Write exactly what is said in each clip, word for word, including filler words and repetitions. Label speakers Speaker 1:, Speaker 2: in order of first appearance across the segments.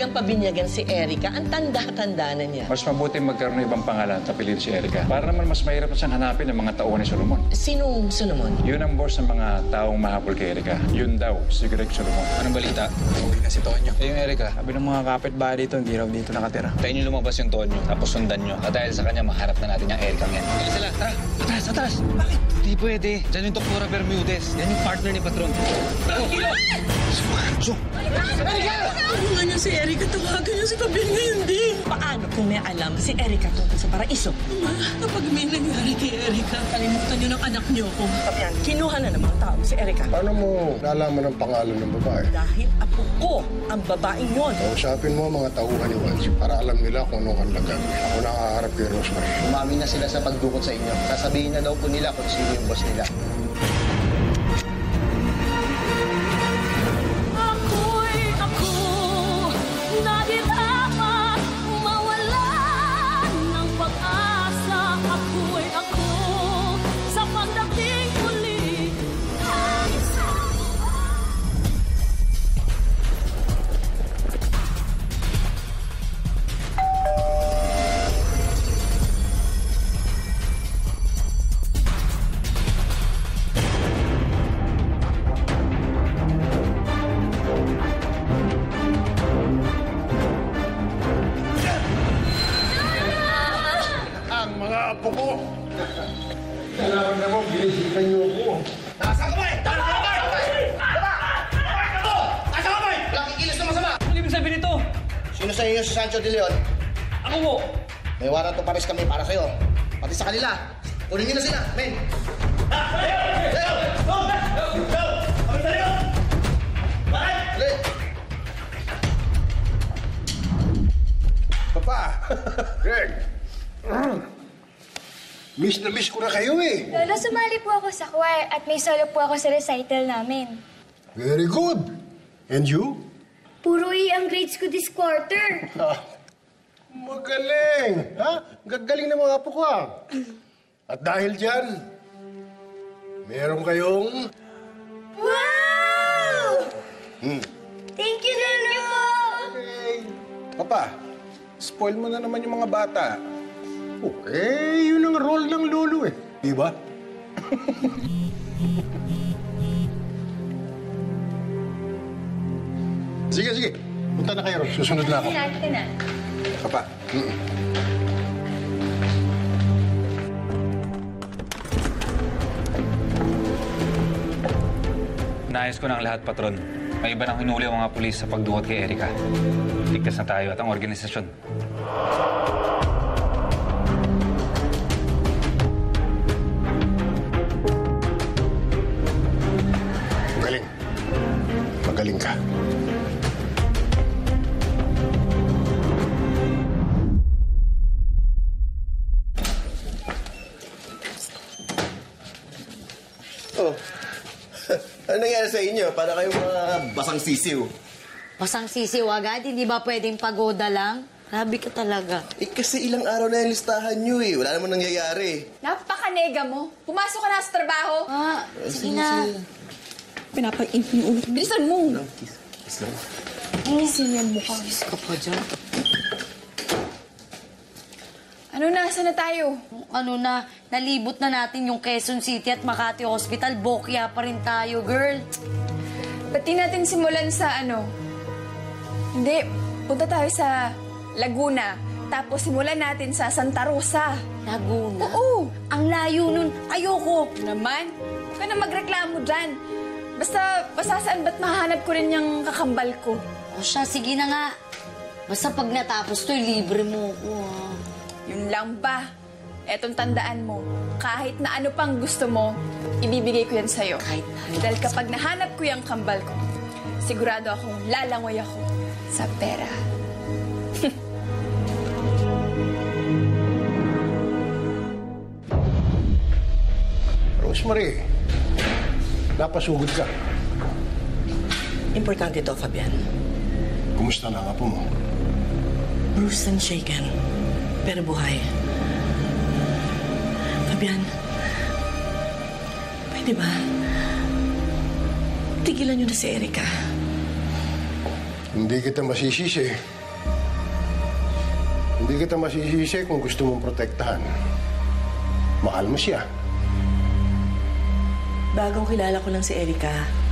Speaker 1: nilang pabinyagan si Erica. Ang tanda-tanda na niya.
Speaker 2: Mas mabuti magkaroon ng ibang pangalan at apelido si Erica. Para naman mas mahirap na siyang hanapin ng mga tauhan ni Solomon.
Speaker 1: Sinong Solomon?
Speaker 2: Yun ang boss ng mga taong mahabol kay Erica. Yun daw, si Greg Solomon.
Speaker 3: Anong balita?
Speaker 4: Uwi na si Tonyo.
Speaker 3: Eh, yung Erica.
Speaker 4: Sabi ng mga kapitbahay dito, hindi raw dito nakatira.
Speaker 3: Tayo niyo lumabas yung Tonyo, tapos sundan niyo. At dahil sa kanya, maharap na natin yung Erica ngayon. Dali sila, tara! Atras, atras! Bakit? Hindi pwede. Diyan yung Doktora Bermudez. Yan yung partner ni Patron. Bakit?
Speaker 4: So,
Speaker 1: Tulungan niyo si Erica. Tawagan niyo si Fabian ngayon din. Paano kung may alam si Erica tungkol sa paraiso? Ma, kapag may nangyari kay Erica, kalimutan niyo ng anak niyo ko. Fabian, kinuha na ng mga tao si Erica.
Speaker 5: Paano mo nalaman ang pangalan ng babae?
Speaker 1: Dahil apo ko ang babaeng yon.
Speaker 5: Kausapin mo ang mga tauhan ni Wansi para alam nila kung anong kanilang gagawin. Ako nakaharap kay Rosemary.
Speaker 6: Umamin na sila sa pagdukot sa inyo. Sasabihin na daw po nila kung sino yung boss nila.
Speaker 5: Apo ko! Kailangan na mo, ginisikan niyo ako.
Speaker 6: Nasa kamay! Nasa kamay! Baba! Baba ka mo! Nasa kamay! Walang kikilos na masama!
Speaker 3: Ano ibig sabihin nito?
Speaker 6: Sino sa inyo si Sancho de Leon?
Speaker 3: Ako mo!
Speaker 6: May warrant to pares kami para sa'yo. Pati sa kanila. Kunin niyo na sila, men! Leo! Go! Go! Go! Kami sa Leo! Bakit? Dali!
Speaker 5: Papa! Greg! Miss na miss ko na kayo eh.
Speaker 7: Lolo, sumali po ako sa choir at may solo po ako sa recital namin.
Speaker 5: Very good. And you?
Speaker 7: Puro E ang grades ko this quarter.
Speaker 5: Ah, magaling. Ha? Gagaling na mga apo ko ah. At dahil dyan, meron kayong...
Speaker 7: Wow!
Speaker 5: Hmm.
Speaker 7: Thank you, Lolo!
Speaker 4: okay. Papa, spoil mo na naman yung mga bata.
Speaker 5: Oh, eh, yun ang role ng lolo eh. Diba? Sige, sige. Punta na kayo. Susunod na ako.
Speaker 7: Sige na.
Speaker 4: Papa,
Speaker 5: Mm-mm.
Speaker 3: Naayos ko na ang lahat, Patron. May iba nang hinuli ang mga pulis sa pagdukot kay Erica. Ligtas na tayo at ang organisasyon.
Speaker 5: Magaling. Magaling ka.
Speaker 6: Oh. Ano nangyari sa inyo? Para kayong mga basang sisiw.
Speaker 8: Pasang sisiw agad? Hindi ba pwedeng pagoda lang? Grabe ka talaga.
Speaker 6: Eh kasi ilang araw na yung listahan nyo eh. Wala namang nangyayari.
Speaker 9: Napakanega mo. Pumasok ka na sa trabaho.
Speaker 8: Ah, sige na.
Speaker 9: Pinapain mo yung ulo. Bilisan mo.
Speaker 6: Kiss, kiss lang.
Speaker 8: Ayusin yung mukha. Kiss ka pa dyan.
Speaker 9: Ano na? Saan na tayo?
Speaker 8: Ano na, nalibot na natin yung Quezon City at Makati Hospital. Bokya pa rin tayo, girl.
Speaker 9: Pati natin simulan sa ano? Hindi. Punta tayo sa Laguna. Tapos simulan natin sa Santa Rosa.
Speaker 8: Laguna?
Speaker 9: Oo.
Speaker 8: Ang layo nun. Ayoko.
Speaker 9: Naman? Huwag ka na magreklamo dyan. Basta, basta saan ba't mahanap ko rin yung kakambal ko?
Speaker 8: O siya, sige na nga. Basta pag natapos to, libre mo ko. Ah.
Speaker 9: Yun lang ba? Etong tandaan mo, kahit na ano pang gusto mo, ibibigay ko yan sa'yo.
Speaker 8: Kahit na ano.
Speaker 9: Dahil kapag nahanap ko yung kambal ko, sigurado akong lalangoy ako sa pera.
Speaker 5: Rosemary, napasugod ka.
Speaker 1: Importante to, Fabian.
Speaker 5: Kumusta na ang apo mo?
Speaker 1: Bruised and shaken, pero buhay. Fabian, pwede ba? Tigilan niyo na si Erica.
Speaker 5: Hindi kita masisisi. Hindi kita masisisi kung gusto mong protektahan. Mahal mo siya.
Speaker 1: Bagong kilala ko lang si Erica.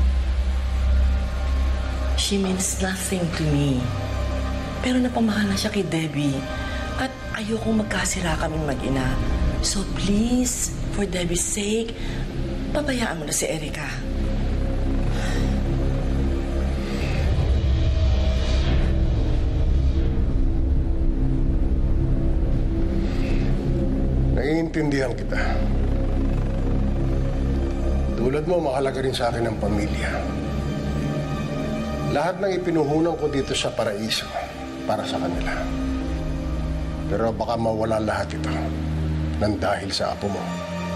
Speaker 1: She means nothing to me. Pero napamahal na siya kay Debbie. At ayokong magkasira kaming mag-ina. So please, for Debbie's sake, pabayaan mo na si Erica.
Speaker 5: Naiintindihan kita. Tulad mo, mahalaga rin sa akin ang pamilya. Lahat ng ipinuhunan ko dito sa paraiso para sa kanila. Pero baka mawala lahat ito nang dahil sa apo mo.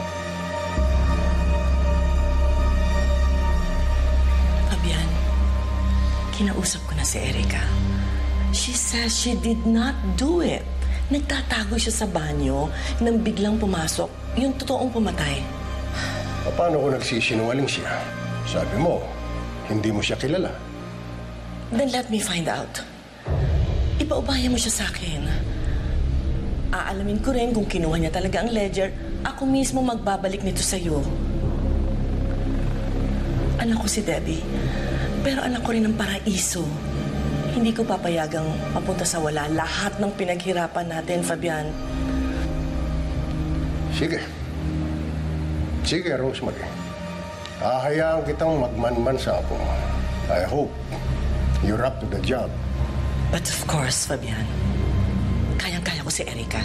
Speaker 1: Fabian, kinausap ko na si Erica. She says she did not do it. Nagtatago siya sa banyo nang biglang pumasok yung totoong pumatay.
Speaker 5: Paano kung nagsisinungaling siya? Sabi mo, hindi mo siya kilala.
Speaker 1: Then let me find out. Ipaubaya mo siya sa akin. Aalamin ko rin kung kinuha niya talaga ang ledger. Ako mismo magbabalik nito sa'yo. Anak ko si Debbie. Pero anak ko rin ng paraiso. Hindi ko papayagang mapunta sa wala lahat ng pinaghirapan natin, Fabian.
Speaker 5: Sige. Sige, Rosemary. Hahayaan kitang magmanman sa apo mo. I hope you're up to the job.
Speaker 1: But of course, Fabian, kayang-kaya ko si Erica.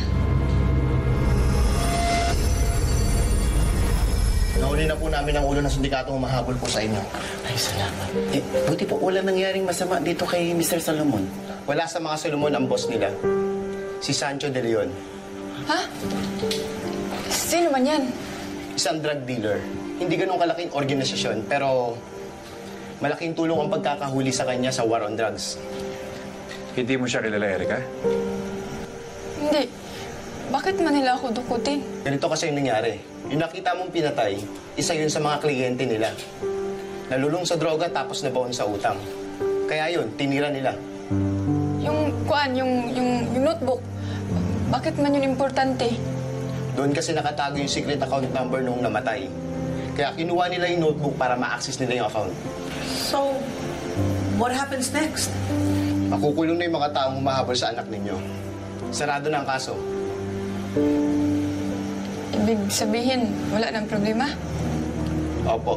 Speaker 6: Nahuli na po namin ang ulo ng sindikatong humahabol po sa inyo.
Speaker 10: Ay, salamat. Eh, buti po wala nangyaring masama dito kay Mister Salomon.
Speaker 6: Wala sa mga Solomon ang boss nila. Si Sancho de Leon.
Speaker 9: Ha? Sino man yan?
Speaker 6: Isang drug dealer. Hindi ganun kalaking organisasyon, pero malaking tulong ang pagkakahuli sa kanya sa war on drugs.
Speaker 2: Hindi mo siya kilala, Erica?
Speaker 9: Hindi. Bakit man nila ako dukutin?
Speaker 6: Ganito kasi yung nangyari. Yung nakita mong pinatay, isa yun sa mga kliyente nila. Nalulung sa droga tapos nabaon sa utang. Kaya yun, tinira nila.
Speaker 9: Yung kuan, yung, yung, yung notebook. Bakit man yun importante?
Speaker 6: Doon kasi nakatago yung secret account number nung namatay. Kaya kinuha nila yung notebook para ma-access nila yung account.
Speaker 10: So, what happens next?
Speaker 6: Makukulong na yung mga taong humahabol sa anak ninyo. Sarado na ang kaso.
Speaker 9: Ibig sabihin, wala nang problema?
Speaker 6: Opo.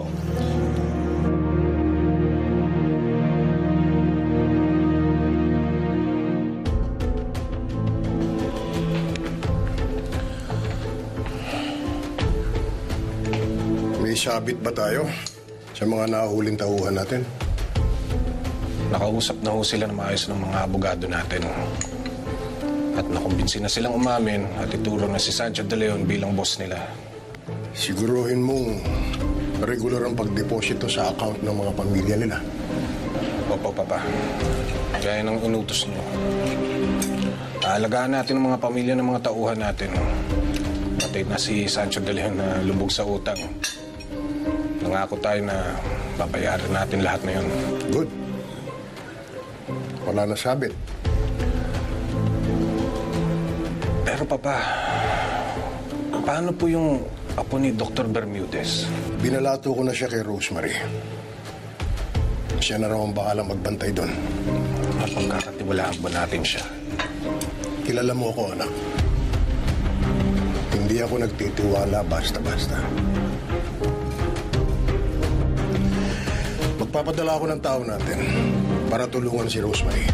Speaker 5: May sabit ba tayo sa mga nahuhuling tauhan natin?
Speaker 11: Nakausap na ho sila ng maayos ng mga abogado natin. At nakumbinsi na silang umamin at ituro na si Sancho de Leon bilang boss nila.
Speaker 5: Siguruhin mong regular ang pagdeposito sa account ng mga pamilya nila.
Speaker 11: Opo, Papa. Kaya ng inutos niyo. Aalagaan natin ang mga pamilya ng mga tauhan natin. Patay na si Sancho de Leon na lubog sa utang. Nangako tayo na babayaran natin lahat na yun.
Speaker 5: Good. Wala na sabit.
Speaker 11: Pero Papa, paano po yung apo ni Doctor Bermudez?
Speaker 5: Binalato ko na siya kay Rosemary. Siya na raw ang bahalang magbantay doon.
Speaker 11: Mapagkakatiwalaan ba natin siya?
Speaker 5: Kilala mo ako, anak. Hindi ako nagtitiwala basta-basta. Magpapadala ako ng tao natin para tulungan si Rosemary.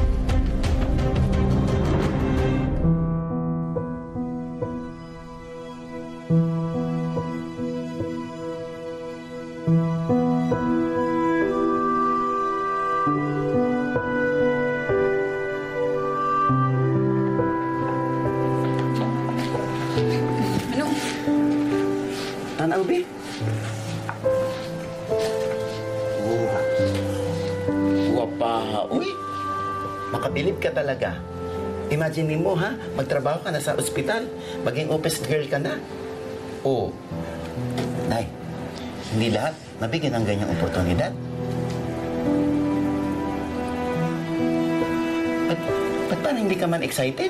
Speaker 9: Ano?
Speaker 10: Tanaw, Bi.
Speaker 6: Wapa, uy!
Speaker 10: Makabilib ka talaga. Imagine mo, ha? Magtrabaho ka na sa ospital. Maging office girl ka na. Oo. Nay, hindi lahat nabigyan ng ganyang oportunidad. Parang hindi ka man excited.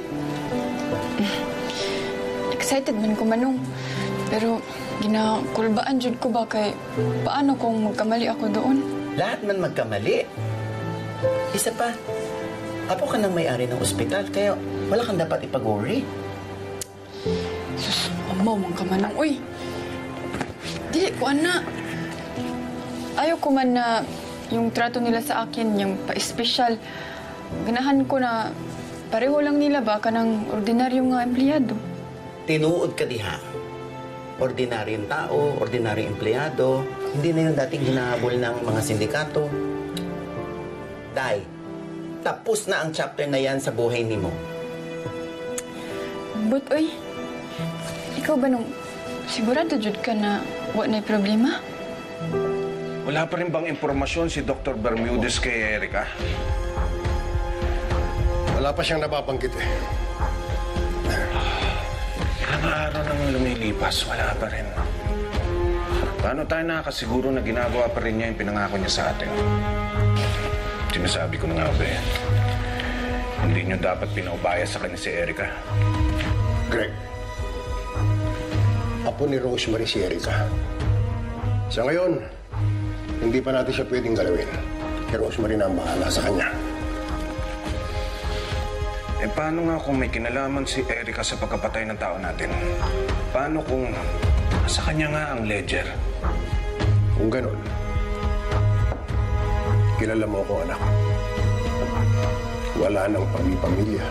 Speaker 9: Excited man ko manong. Pero ginakulbaan jud ko ba kay paano kung magkamali ako doon?
Speaker 10: Lahat man magkamali. Isa pa, apo ka nang may-ari ng ospital, kaya wala kang dapat ipag-worry.
Speaker 9: Sus, amaw man ka manong. Uy, dili ko ana. Ayaw ko man na yung trato nila sa akin, yung pa-espesyal. Ganahan ko na pareho lang nila ba ka ng ordinaryong nga empleyado.
Speaker 10: Tinuod ka diha. Ordinaryong tao, ordinaryong empleyado. Hindi na yung dating hinahabol ng mga sindikato. Day, tapos na ang chapter na yan sa buhay ni mo.
Speaker 9: But, oy, ikaw ba nung sigurado jud ka na wala na problema?
Speaker 11: Wala pa rin bang impormasyon si Doctor Bermudez kay Erica?
Speaker 5: Wala pa siyang nababanggit eh.
Speaker 11: Ilang araw nang lumilipas, wala pa rin. Paano tayo nakakasiguro na ginagawa pa rin niya yung pinangako niya sa atin? Sinasabi ko na nga ba eh, hindi niyo dapat pinaubaya sa kanya si Erica.
Speaker 5: Greg, apo ni Rosemary si Erica. Sa ngayon, hindi pa natin siya pwedeng galawin. Si Rosemary na ang bahala sa kanya.
Speaker 11: Eh paano nga kung may kinalaman si Erica sa pagkapatay ng tao natin? Paano kung sa kanya nga ang ledger?
Speaker 5: Kung ganon, kilala mo ako, anak. Wala nang pamilya.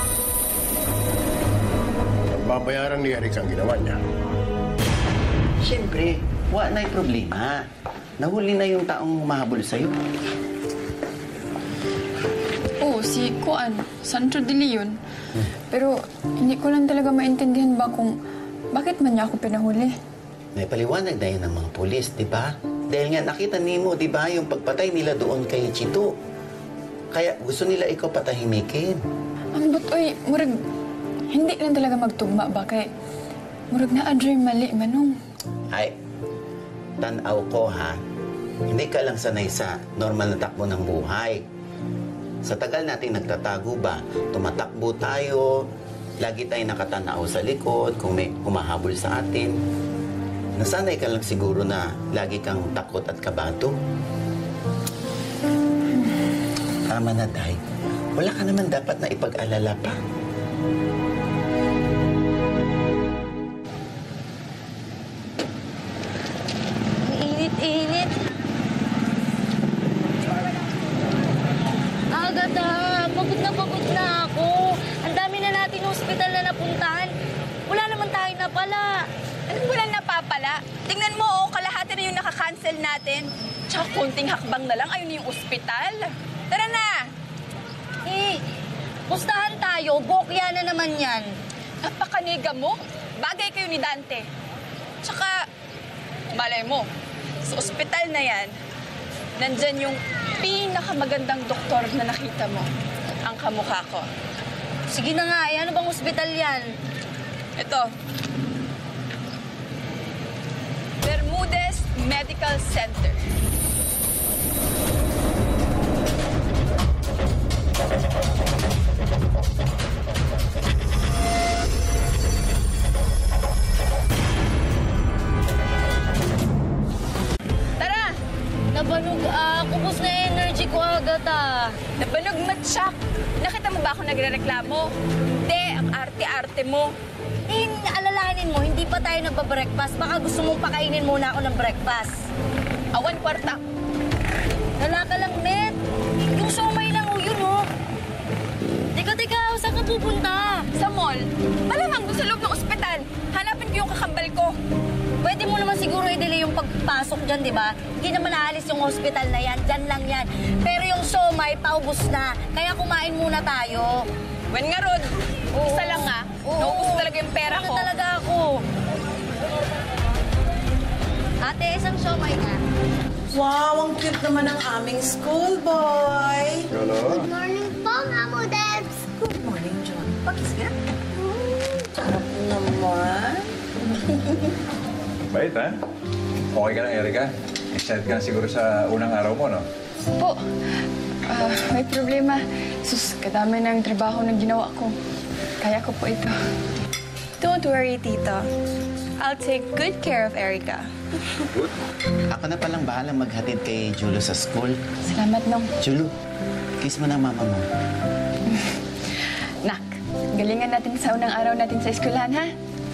Speaker 5: Babayaran ni Eric ang ginawa niya.
Speaker 10: Siyempre, wala na'y problema. Nahuli na yung taong mahabol sa'yo.
Speaker 9: Oo, si Kuan, Sancho de Leon. Pero hindi ko lang talaga maintindihan ba kung bakit man niya ako pinahuli.
Speaker 10: May paliwanag na yun ng mga pulis, di ba? Dahil nga nakita nimo, di ba, yung pagpatay nila doon kay Chito. Kaya gusto nila ikaw patahimikin.
Speaker 9: Ang but, oy, murag, hindi lang talaga magtugma ba kay murag na adre mali manong.
Speaker 10: Ay, tanaw ko ha, hindi ka lang sanay sa normal na takbo ng buhay. Sa tagal nating nagtatago ba, tumatakbo tayo, lagi tayong nakatanaw sa likod kung may humahabol sa atin. Nasanay ka lang siguro na lagi kang takot at kabado. Tama na, Day. Wala ka naman dapat na ipag-alala pa.
Speaker 8: Init-init. Agata, pagod na pagod na ako. Ang dami na natin hospital na napuntahan. Wala naman tayo napala.
Speaker 9: Anong wala napapala? Tingnan mo, oh, kalahati na yung nakakancel natin. Tsaka konting hakbang na lang, ayun yung ospital. Tara na!
Speaker 8: Eh, pustahan tayo. Bokya na naman yan.
Speaker 9: Napakaniga mo. Bagay kayo ni Dante. Tsaka, malay mo, sa ospital na yan, nandyan yung pinakamagandang doktor na nakita mo. Ang kamukha ko.
Speaker 8: Sige na nga, eh, ano bang ospital yan?
Speaker 9: Ito. Bermudez Medical Center. Tara!
Speaker 8: Nabanog ah. Kubos na energy ko agad ah.
Speaker 9: Nabanog matsak. Nakita mo ba ako nagre-reklamo? Hindi, ang arte-arte mo.
Speaker 8: Eh, alalahanin mo, hindi pa tayo nagpa-breakfast. Baka gusto mong pakainin muna ako ng breakfast.
Speaker 9: Awan kwarta.
Speaker 8: Wala ka lang, Net. Yung somay lang o yun, oh. Teka, teka, saan ka pupunta?
Speaker 9: Sa mall. Malamang doon sa loob ng ospital. Hanapin ko yung kakambal ko.
Speaker 8: Pwede mo naman siguro i-delay yung pagpasok dyan, di ba? Hindi naman aalis yung hospital na yan. Dyan lang yan. Pero yung somay, paubos na. Kaya kumain muna tayo.
Speaker 9: Wen nga, Rod.
Speaker 8: Oo.
Speaker 9: Isa lang, ah.
Speaker 8: Oo.
Speaker 9: Naubos talaga yung pera
Speaker 8: Ano
Speaker 9: ko.
Speaker 8: talaga ako? Ate, isang somay nga.
Speaker 1: Wow, ang cute naman ng aming schoolboy.
Speaker 7: Good morning po, Mamo Debs.
Speaker 1: Good morning, John. Pagkis nga. Sarap naman.
Speaker 2: Bait, ha? Okay ka na, Erica? Excited ka na siguro sa unang araw mo, no?
Speaker 9: Po, ah, may problema. Sus, kadami ng trabaho na ginawa ko. Kaya ko po ito.
Speaker 12: Don't worry, Tito. I'll take good care of Erica.
Speaker 10: Good. Ako na palang bahalang maghatid kay Julo sa school.
Speaker 9: Salamat, Nong.
Speaker 10: Julo, kiss mo na mama mo.
Speaker 9: Nak, galingan natin sa unang araw natin sa eskwelahan, ha?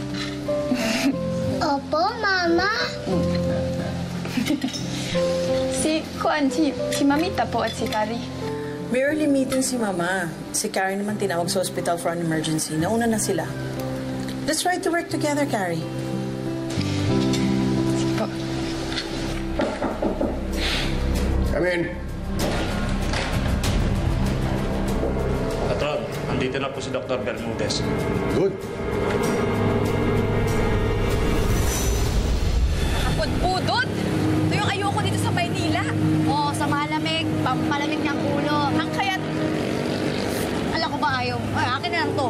Speaker 7: Opo, Mama.
Speaker 9: si Kuan, si, si Mamita po at si Kari.
Speaker 1: May early meeting si Mama. Si Carrie naman tinawag sa hospital for an emergency. Nauna na sila. Let's try to work together, Carrie.
Speaker 9: Sige po.
Speaker 5: Come in.
Speaker 13: Patron, andito na po si Doctor Bermudez.
Speaker 5: Good.
Speaker 8: Pudpudot! Ito yung ayoko dito sa Maynila. Oo, sa malamig, pampalamig ng ulo. Ang kaya't... Alam ko ba ayaw? Ay, akin na lang to.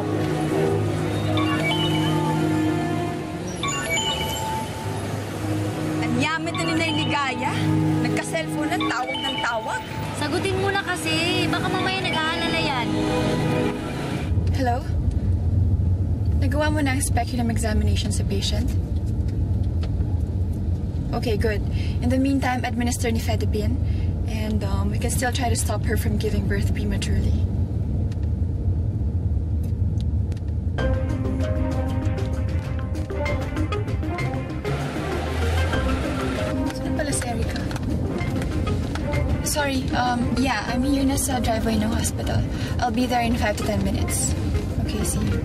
Speaker 8: Ang yamit na ni Nay Ligaya. Nagka-cellphone na, tawag ng tawag.
Speaker 14: Sagutin mo na kasi. Baka mamaya nag-aalala yan.
Speaker 9: Hello? Nagawa mo na ang speculum examination sa patient? Okay, good. In the meantime, administer nifedipine, and um, we can still try to stop her from giving birth prematurely. Saan pala si Erica? Sorry, um, yeah, I'm here na sa driveway ng hospital. I'll be there in five to ten minutes. Okay, see you.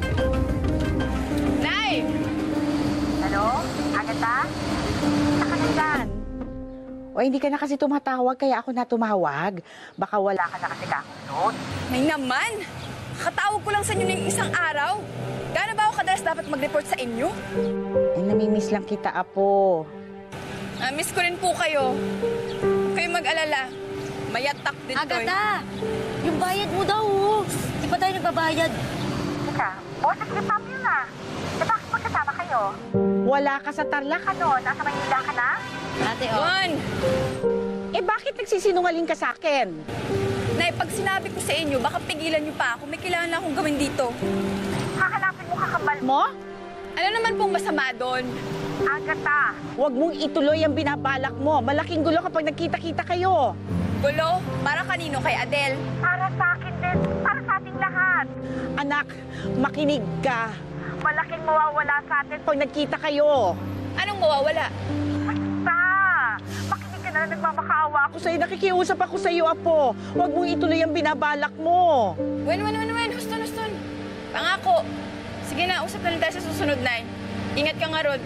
Speaker 8: Nay!
Speaker 15: Hello? Agatha? Nakasigan. O hindi ka na kasi tumatawag, kaya ako na tumawag. Baka wala ka na kasi kakusot.
Speaker 8: May naman! Kakatawag ko lang sa inyo ng isang araw. Gaano ba ako kadalas dapat mag-report sa inyo?
Speaker 15: Eh, namimiss lang kita, Apo.
Speaker 8: Ah, miss ko rin po kayo. Huwag kayong mag-alala. Mayatak din to.
Speaker 14: Agata! Yung bayad mo daw, oh. Di pa tayo nagbabayad.
Speaker 15: Ika, boses ni Pam yun ah. Eh, bakit magkasama kayo? Wala ka sa Tarlac, ano? Nasa Manila ka na?
Speaker 14: Ate, oh.
Speaker 8: Juan!
Speaker 15: Eh, bakit nagsisinungaling ka sa akin?
Speaker 8: Nay, pag sinabi ko sa inyo, baka pigilan niyo pa ako. May kailangan lang akong gawin dito.
Speaker 15: Hahanapin mo kakambal mo?
Speaker 8: Ano naman pong masama doon?
Speaker 15: Agatha, huwag mong ituloy ang binabalak mo. Malaking gulo kapag nagkita-kita kayo.
Speaker 8: Gulo? Para kanino? Kay Adele?
Speaker 15: Para sa akin din. Para sa ating lahat. Anak, makinig ka. Malaking mawawala sa atin pag nagkita kayo.
Speaker 8: Anong mawawala?
Speaker 15: Basta! Makinig ka na, nagmamakaawa ako sa'yo. Nakikiusap ako sa'yo, Apo. Huwag mong ituloy ang binabalak mo.
Speaker 8: Wen, wen, wen, wen. Huston, huston. Pangako. Sige na, usap na rin tayo sa susunod, Nay. Ingat ka nga, Rod.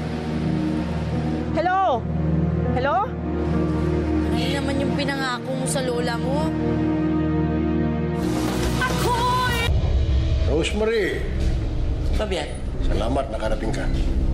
Speaker 15: Hello? Hello?
Speaker 14: Ano naman yung pinangako mo sa lola mo?
Speaker 8: Ako'y!
Speaker 5: Rosemary!
Speaker 1: Fabian.
Speaker 5: Salamat, nakarating ka.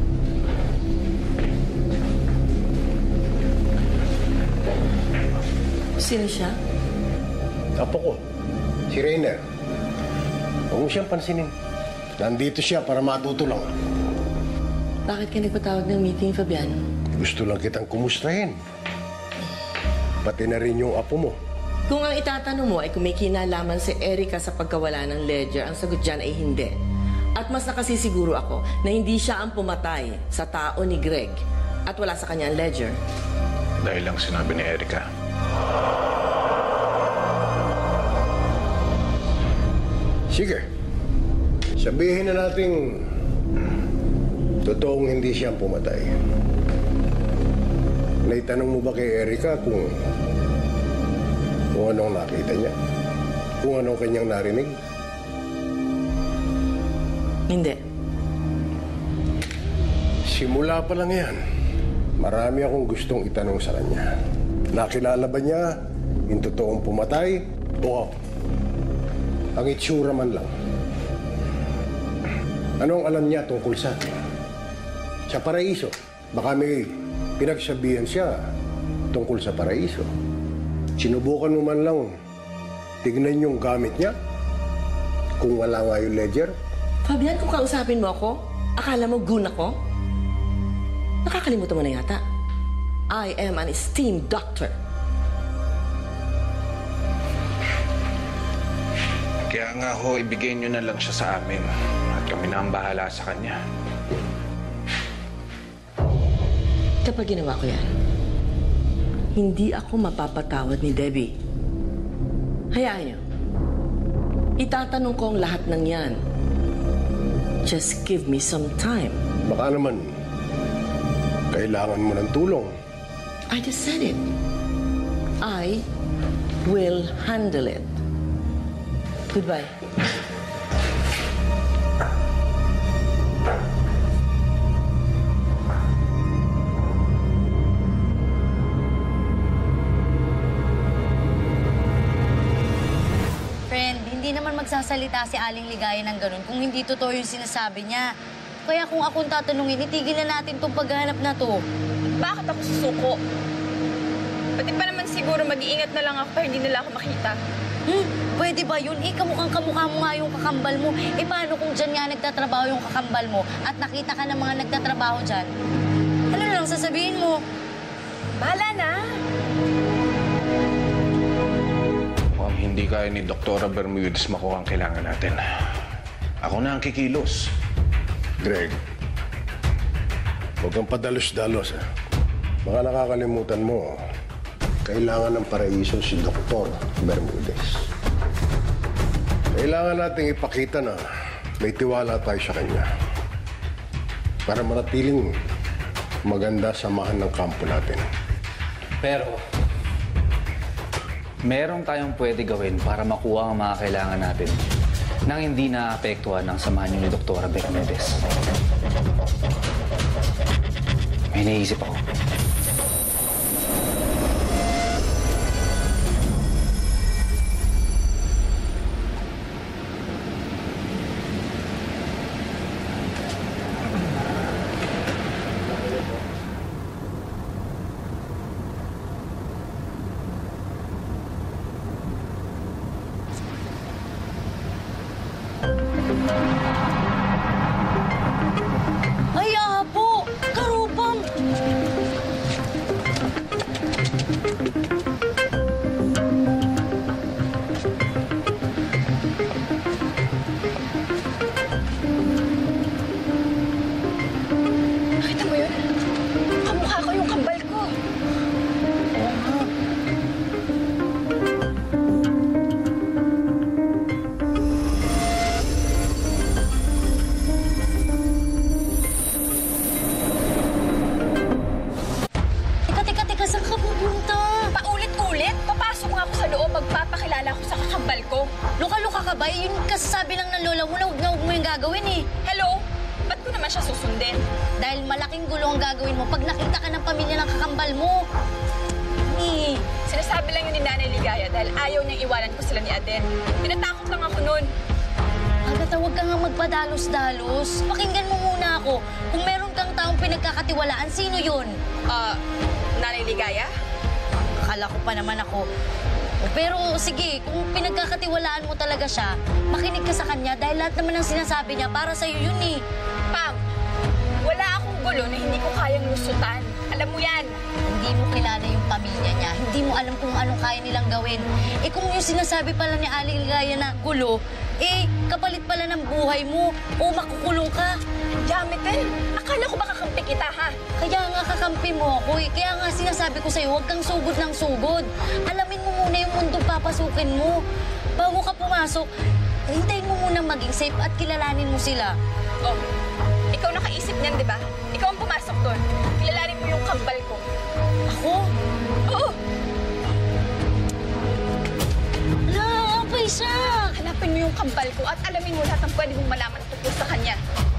Speaker 1: Sino siya?
Speaker 5: Apo ko, si Rainer. Huwag mo siyang pansinin. Nandito siya para matuto lang.
Speaker 1: Bakit ka nagpatawag ng meeting, Fabian?
Speaker 5: Gusto lang kitang kumustahin. Pati na rin yung apo mo.
Speaker 1: Kung ang itatanong mo ay kung may kinalaman si Erica sa pagkawala ng ledger, ang sagot dyan ay hindi. At mas nakasisiguro ako na hindi siya ang pumatay sa tao ni Greg at wala sa kanya ang ledger.
Speaker 11: Dahil lang sinabi ni Erica.
Speaker 5: Sige. Sabihin na natin totoong hindi siya ang pumatay. Naitanong mo ba kay Erica kung kung anong nakita niya? Kung anong kanyang narinig?
Speaker 1: Hindi.
Speaker 5: Simula pa lang yan. Marami akong gustong itanong sa kanya. Nakilala ba niya yung totoong pumatay o ang itsura man lang? Anong alam niya tungkol sa atin? Sa paraiso. Baka may pinagsabihan siya tungkol sa paraiso. Sinubukan mo man lang tignan yung gamit niya kung wala nga yung ledger.
Speaker 1: Fabian, kung kausapin mo ako, akala mo goon ako? Nakakalimutan mo na yata. I am an esteemed doctor.
Speaker 11: Kaya nga ho, ibigay niyo na lang siya sa amin. At kami na ang bahala sa kanya.
Speaker 1: Kapag ginawa ko yan, hindi ako mapapatawad ni Debbie. Hayaan niyo. Itatanong ko ang lahat ng yan. Just give me some time.
Speaker 5: Baka naman, kailangan mo ng tulong.
Speaker 1: I just said it. I will handle it. Goodbye.
Speaker 8: Friend, hindi naman magsasalita si Aling Ligaya ng ganun kung hindi totoo yung sinasabi niya. Kaya kung akong tatanungin, itigil na natin tong paghahanap na to.
Speaker 12: Bakit ako susuko? Pati pa naman siguro mag-iingat na lang ako para hindi nila ako makita.
Speaker 8: Hmm, pwede ba yun? Eh, kamukhang kamukha mo nga yung kakambal mo. Eh, paano kung dyan nga nagtatrabaho yung kakambal mo at nakita ka ng mga nagtatrabaho dyan? Ano na lang sasabihin mo?
Speaker 12: Bahala na.
Speaker 11: Mukhang hindi kaya ni Doktora Bermudez makuha ang kailangan natin. Ako na ang kikilos.
Speaker 5: Greg, huwag kang padalos-dalos, ha? Baka nakakalimutan mo, kailangan ng paraiso si Doktor Bermudez. Kailangan nating ipakita na may tiwala tayo sa kanya para manatiling maganda samahan ng kampo natin.
Speaker 3: Pero, meron tayong pwede gawin para makuha ang mga kailangan natin nang hindi naapektuhan ng samahan niyo ni Doktora Bermudez. May naisip ako.
Speaker 8: Ay, apo! Karupang!
Speaker 12: Nakita mo yun? Kamukha ko yung kambal ko.
Speaker 8: Oo nga. Teka, teka, teka, saan ka pupunta?
Speaker 12: Paulit-ulit, papasok nga ako sa loob, magpapakilala ko sa kakambal ko.
Speaker 8: Luka-luka ka ba? Eh, Yun kasasabi lang ng lola mo na huwag na huwag mo yung gagawin eh.
Speaker 12: Hello? Ba't ko naman siya susundin?
Speaker 8: Dahil malaking gulo ang gagawin mo pag nakita ka ng pamilya ng kakambal mo. Ni,
Speaker 12: Sinasabi lang yun ni Nanay Ligaya dahil ayaw niyang iwanan ko sila ni Aden. Pinatakot lang ako nun.
Speaker 8: Agatha, huwag ka nga magpadalos-dalos. Pakinggan mo muna ako. Kung meron kang taong pinagkakatiwalaan, sino yun?
Speaker 12: Ah, Nanay Ligaya?
Speaker 8: Akala ko pa naman ako. Pero sige, kung pinagkakatiwalaan mo talaga siya, makinig ka sa kanya dahil lahat naman ng sinasabi niya para sa'yo yun eh.
Speaker 12: Pam, wala akong gulo na hindi ko kayang lusutan. Alam mo yan.
Speaker 8: Hindi mo kilala yung pamilya niya. Hindi mo alam kung anong kaya nilang gawin. Eh kung yung sinasabi pala ni Aling Ligaya na gulo, eh kapalit pala ng buhay mo o makukulong ka.
Speaker 12: Jamitin, akala ko ba kakampi kita, ha?
Speaker 8: Kaya nga kakampi mo ako eh. Kaya nga sinasabi ko sa'yo, huwag kang sugod ng sugod. Alamin mo muna yung mundong papasukin mo. Bago ka pumasok, hintayin mo munang maging safe at kilalanin mo sila.
Speaker 12: Oh, ikaw nakaisip niyan, di ba? Ikaw ang pumasok doon. Kilalanin mo yung kambal ko.
Speaker 8: Ako?
Speaker 12: Oo!
Speaker 8: Ala, apay siya!
Speaker 12: Hanapin mo yung kambal ko at alamin mo lahat ng pwede mong malaman tungkol sa kanya.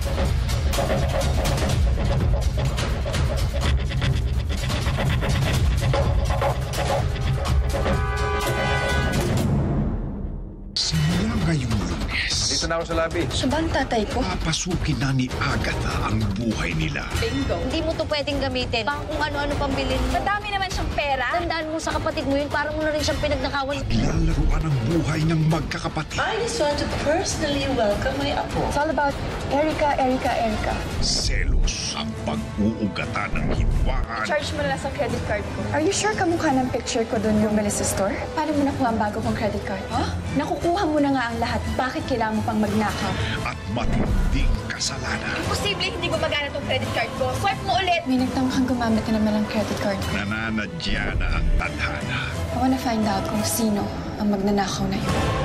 Speaker 16: Simula ngayong Lunes,
Speaker 2: Dito na ako sa lobby.
Speaker 9: Siya ba ang tatay ko?
Speaker 16: papasukin na ni Agatha ang buhay nila.
Speaker 12: Bingo.
Speaker 8: Hindi mo to pwedeng gamitin. Baka kung ano-ano pang bilhin mo.
Speaker 12: Madami naman siyang pera.
Speaker 8: pera? Tandaan mo sa kapatid mo yun, parang mo na rin siyang pinagnakawan.
Speaker 16: Paglalaruan ang buhay ng magkakapatid.
Speaker 1: I just want to personally welcome my apo.
Speaker 9: It's all about Erica, Erica, Erica.
Speaker 16: Selos ang pag-uugatan ng hitwaan.
Speaker 9: Charge mo na lang sa credit card ko. Are you sure kamukha ng picture ko doon yung Melissa Store? Paano mo nakuha ang bago kong credit card? Huh? Nakukuha mo na nga ang lahat. Bakit kailangan mo pang magnakaw?
Speaker 16: At matinding kasalanan.
Speaker 12: Imposible hindi gumagana tong credit card ko. Swipe mo ulit!
Speaker 9: May nagtamkhang gumamit na naman ng credit card ko.
Speaker 16: Nananadya na ang tadhana.
Speaker 9: I wanna find out kung sino ang magnanakaw na yun.